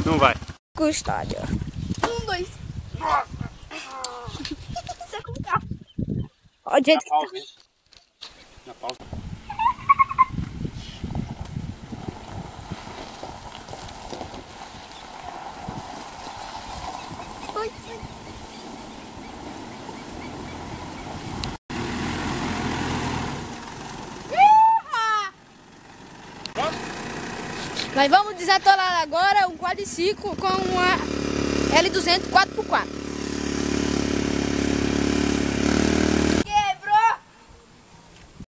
Não vai. Custódio. 1, 2. Isso é com o carro. Olha o jeito que pausa, hein? Na pausa. Oi. Nós vamos desatolar agora um quadriciclo com uma L200 4x4.